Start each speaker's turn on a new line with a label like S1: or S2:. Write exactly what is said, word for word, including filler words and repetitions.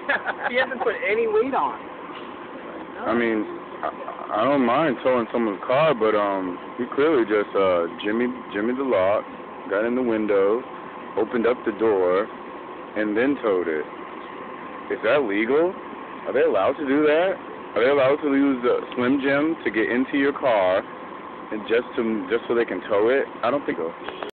S1: He hasn't put any weight on.
S2: I mean, I, I don't mind towing someone's car, but um, he clearly just uh, Jimmy, Jimmy the lock, got in the window, opened up the door, and then towed it. Is that legal? Are they allowed to do that? Are they allowed to use the Slim Jim to get into your car, and just to just so they can tow it? I don't think so.